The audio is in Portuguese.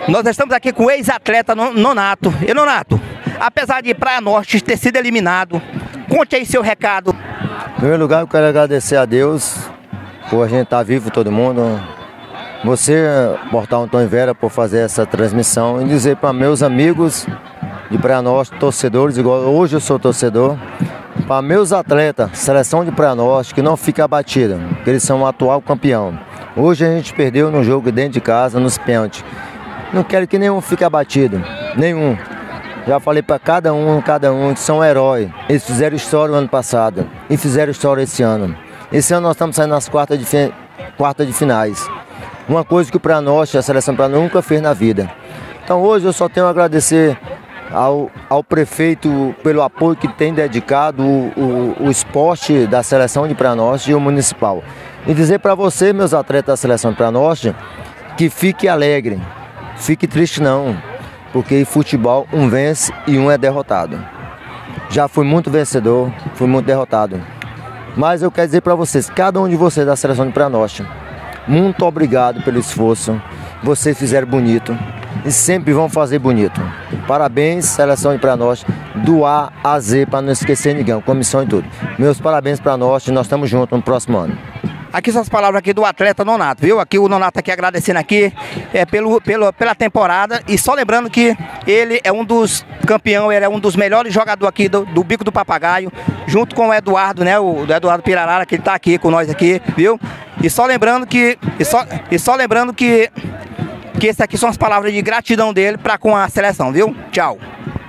Nós estamos aqui com o ex-atleta Nonato. E Nonato, apesar de Praia Norte ter sido eliminado, conte aí seu recado. Em primeiro lugar, eu quero agradecer a Deus por a gente estar vivo, todo mundo. Você, Portal Antônio Vera, por fazer essa transmissão e dizer para meus amigos de Praia Norte, torcedores, igual hoje eu sou torcedor, para meus atletas, seleção de Praia Norte, que não fica abatida, que eles são o atual campeão. Hoje a gente perdeu no jogo dentro de casa, nos pênaltis. Não quero que nenhum fique abatido, nenhum. Já falei para cada um que são heróis. Eles fizeram história no ano passado e fizeram história esse ano. Esse ano nós estamos saindo nas quartas de finais. Uma coisa que o Praia Norte, a seleção Praia Norte nunca fez na vida. Então hoje eu só tenho a agradecer ao prefeito pelo apoio que tem dedicado o esporte da seleção de Praia Norte e o municipal. E dizer para você, meus atletas da seleção de Praia Norte, que fique alegre, fique triste não, porque em futebol um vence e um é derrotado. Já fui muito vencedor, fui muito derrotado. Mas eu quero dizer para vocês, cada um de vocês da seleção de Praia Norte, muito obrigado pelo esforço, vocês fizeram bonito e sempre vão fazer bonito. Parabéns, seleção de Praia Norte, do A a Z, para não esquecer ninguém, comissão e tudo. Meus parabéns para nós e nós estamos juntos no próximo ano. Aqui são as palavras aqui do atleta Nonato, viu? Aqui o Nonato aqui agradecendo aqui pela temporada e só lembrando que ele é um dos campeões, ele é um dos melhores jogadores aqui do Bico do Papagaio, junto com o Eduardo, né? O Eduardo Pirarara, que ele tá aqui com nós aqui, viu? E só lembrando que esse aqui são as palavras de gratidão dele para com a seleção, viu? Tchau.